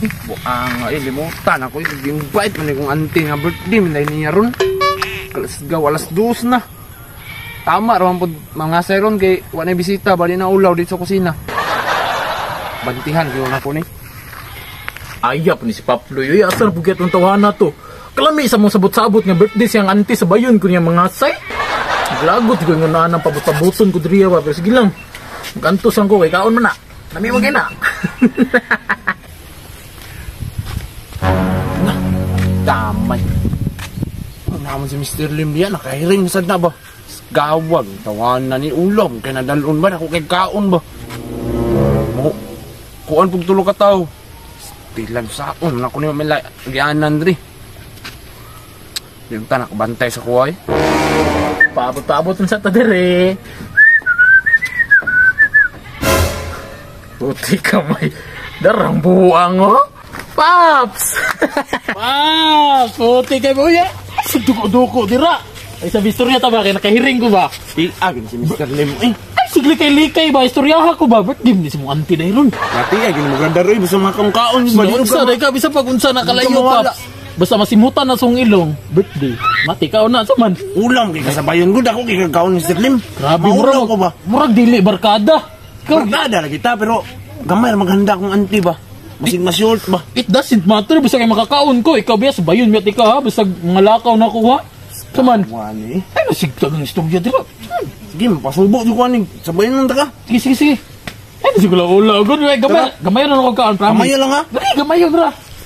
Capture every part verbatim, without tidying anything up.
Buang ay limutan ako i-invite man kung auntie nga birthday man niya ron. Kalas gaw alas dos na. Tama raman po mga sayron kay wala bisita bali na ulaw dito sa kusina. Bantihan gyud na ko ni. Ayap ni si Paplo yoy asar bugat ng tawana to. Kalami sa mong sabot-sabot nga birthday siyang auntie sa bayon ko niya mga say. Lagot ko nga na nang pabot-paboton ko diriya ba pero sige lang. Gantos ang ko kay kaon man na. Nami magay na. Na, damay. Ang naman si mister Lim diyan, nakahiring sad na ba? Gawag, tawanan ni ulam, kaya nadalon ba ako kay kaon ba? Mo, kuan pag tulo ka tao. Stilan saon, ako niyo may laianan rin. Yung tanak, bantay sa kuway. Paabot-paabot sa tadere. Puti kamay. Darang buang oh. Paps! Paps! Puti kay buya. Duko-duko dira. Ay sa istorya ta ba kay nakahiring ko ba? Di agin si mister Lim eh. Ay sigli kay likay ba istoryaha ko ba? Birthday ni si mong auntie dayron. Nati agin mo ganda ro basta mga kaon ba di Unsa day ka bisa pag unsa nakalayo pa. Basta masimutan na song ilong birthday. Mati ka na sa man. Ulam kay kasabayon gud ako kay kaon ni mister Lim. Grabe murag ko ba? Murag dili barkada. Barkada lagi ta pero gamay maghanda kong auntie ba. Masig ma-short ba? It doesn't matter basta kay makakaon ko. Ikaw biya sa bayon mi ka ha basta mga lakaw na kuha. Saman. Wani. Ay nasigta ng istorya dira. Sige, mapasubo di ko ani. Sabayan lang ta ka. Sige sige sige. Ay siguro ula gud gamay. Gamay na ako kaan promise. Gamay lang ha. Dali gamay bra.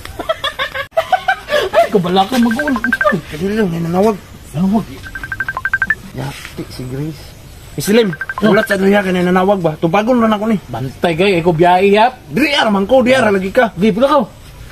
Ay kabala ka mag-uul. Kadili lang nanawag. Nanawag. Yati si Grace. Mister Lim, ulat sa duya ka na nanawag ba? Tubagon rin ako ni. Bantay gay, ako biyahe yap. Diri ara man ko, diara lagi ka. Di pula ka.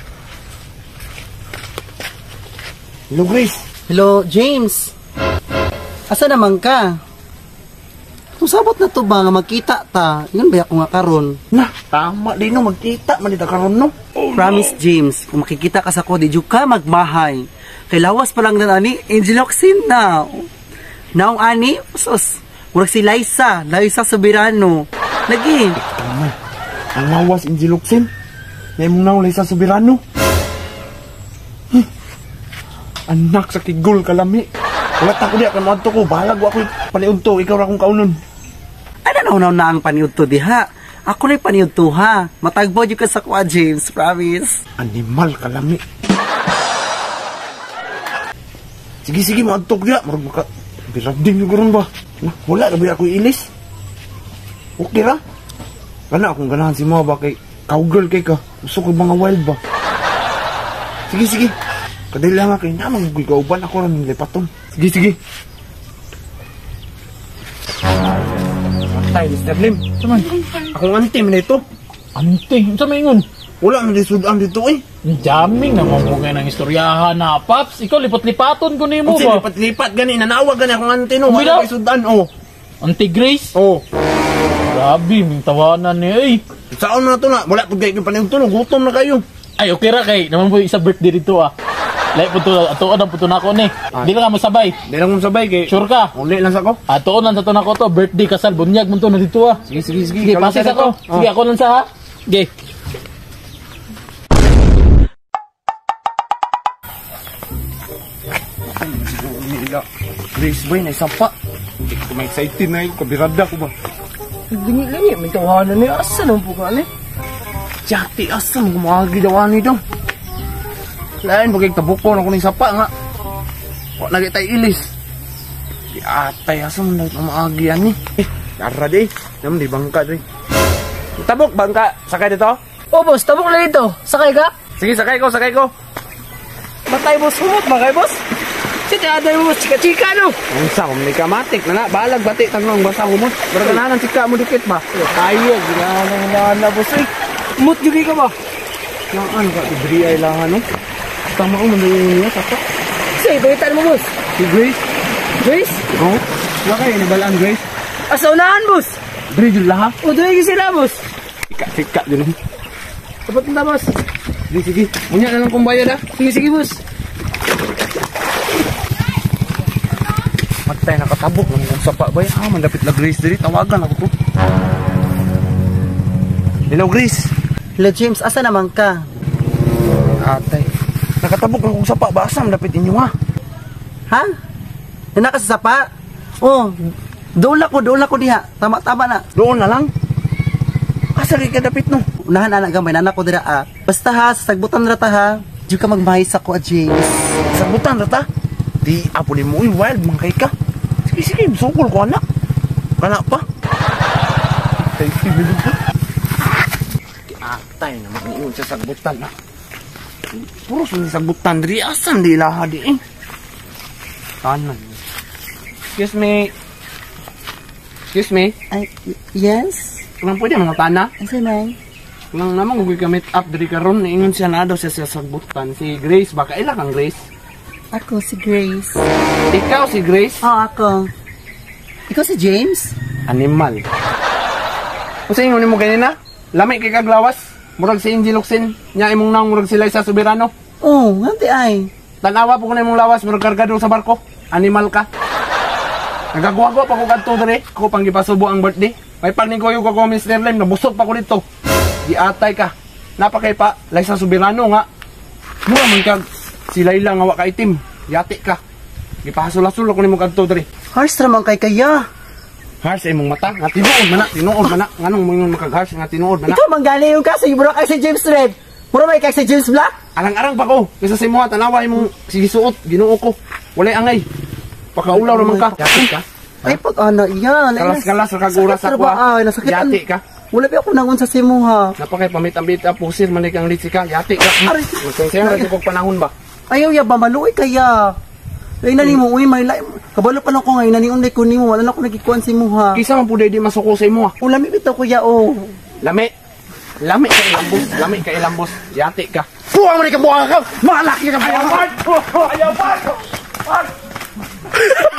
Hello Grace. Hello, James. Asa naman ka? Kung sabot na to ba nga magkita ta? Ingon ba ako nga karon? Na, tama di no magkita man dita karon no. Oh, promise no. James, kung makikita ka sa ko di jud ka magmahay. Kay lawas pa lang na ani Angeloxin na. Naong ani, sus. Murag si Liza, Liza Soberano. Lagi. Tama. Ang lawas Angeloxin. Nay mo na Liza Soberano. Hmm. Anak sa kigol kalami. Ulat ako di akan madto ko, balag ako paniudto, ikaw ra kong kaunon. Ano na na ang paniudto diha? Ako na paniudto ha. Matagbo jud ka sa kwa James, promise. Animal kalami. Sige sige madto dia, murag maka birading yo karon ba. Wala na ba ako ilis? Okay ra? Kana akong ganahan si mo ba kay cowgirl kay ka. Gusto ko mga wild ba. Sige sige. Kadali lang kay namang gigauban ako ra ning lipaton. Sige sige. Tay mister Lim. Saman. Akong auntie man ito. Auntie, unsa maingon? Wala man disudan dito eh. Jamming na mo ng istoryahan na Paps. Ikaw lipat-lipaton ko nimo Kasi ba? lipat-lipat gani nanawag gani akong auntie no. Wala kay sudan oh. Auntie Grace? Oh. Grabe, may tawanan niya eh. Saan na to na? Wala pag kayo paningtulong, gutom na kayo. Ay, okay ra kay. Naman po isa birthday dito ah. Lai po to, atoon ang puto na ako ni. Di lang ka mo sabay. Di lang mo sabay kay. Sure ka? Uli lang sa ko. Atoon lang sa to na ko to. Birthday kasal. Bunyag mo to na dito ah. Sige, sige, sige. Sige, pasis ako. Sige, ako lang sa ha. Sige. Grace boy, na isa pa. Hindi ko ma-excited na yun. Kabirada ko ba? Dili-dili, may tawanan ni asa nang pukan eh. Jati, asa mo kumahagi dawan nito. Lain, bagay tabuko na ko ng sapa nga. Wala na kita ilis. Di atay, asa mo na kumahagi yan eh. Eh, yara di. Naman di bangka di. Tabok, bangka. Sakay dito? Oh boss, tabok na dito. Sakay ka? Sige, sakay ko, sakay ko. Batay boss, humot ba kay boss? Sige, aday mo, chika-chika no. Ang sa kung may kamatik na na, balag batik tanong basta humot. Berkenalan chika mo dikit ba? Tayo, ginanang na boss eh. Humot juga ka ba? Yang ano ka, ibri ay lahan no? Tama ko mandayin niya, sapa. Sige, pagitan mo boss. Si Grace? Grace? Oo. Oh, wala kayo, nabalaan Grace? Asa unahan boss? Bri, yun lahat. O, doon yung sila boss. Sika-sika dun. Dapat na boss. Sige, sige. Munya na lang kung bayad ha. Sige, sige boss. Matay, nakatabok lang yung sapa ba? Ah, mandapit na Grace diri. Tawagan ako po. Hello, Grace. Hello James, asa naman ka? Atay. Nakatabok lang kong sapa. Basam, dapit inyo ha. Ha? Hina ka sa sapa? Oh, doon ako, doon ako diha. Tama-tama na. Doon na lang. Asa kay kadapit no? Unahan anak gamay, nanak ko dira ah. Basta ha, sa sagbutan rata ha. Diyo ka magmahis ako, James. Sabutan rata. Di apo ni mo wild man kay ka. Sige sige, sukol ko anak. Kana pa. Tay bilog ko. Atay na mag-uun sa sagbutan ha. Puro sa sagbutan diri asan di laha di eh. Kanan. Excuse me. Excuse me. Ay, yes? Kung pwede mga tana. Ano man? Kung naman kung ka meet up diri karon, ingon siya na daw siya sa sagbutan. Si Grace, baka ila kang Grace. Ako si Grace. Ikaw si Grace? Oh, ako. Ikaw si James? Animal. Kung sa ingon mo ganina, lamay kay kaglawas. Murag si Angie Luxin, nya imong nang murag sila sa Soberano. Oh, nganti ay. Tanawa po ko na imong lawas, murag kargado sa barko. Animal ka. Nagagwago pa ko kadto diri, ko pang gipasubo ang birthday. May pagning ko yung ko mister Lem, nabusog pa ko dito. Di atay ka. Napakay pa, lay sa Soberano nga. Mura man kag si Layla nga wa ka itim. Yati ka. Gipahasol-hasol ko nimo kadto diri. Harsh naman kay kaya. Harsh imong mata, nga tinuod man na, tinuod man na. Nganong mo yung makag-harsh nga tinuod man na. Ikaw manggali yung kasi, bro kay si James Red. Mura may kay si James Black. Arang-arang pa ko. Kaysa si mga tanawa imong sige suot, Ginoo ko. Walay angay. Pakaulaw naman ka. Yati ka. Ay pag ano, yan. Kalas-kalas sa kagura sa kwa. Ay, nasakitan. Yati ka. Wala pa ako nangon sa simo ha. Napakay pamit-ambit pusir man kang litsi ka. Yati ka. Aray. Kung sa'yo na kong panahon ba? Ayaw ya ba maluoy kaya. Ay nani mo uy may lai. Kabalo pa lang ko ngay nani unday ko nimo wala na ako nagikuan si mo ha. Kisa man puday di masuko sa imo ha. O lami bitaw kuya o. Lami. Lami ka ilambos. Lami ka ilambos. Yati ka. Buwang mo ni ka buwang ka. Malaki ka. Ayaw ba? Ayaw ba?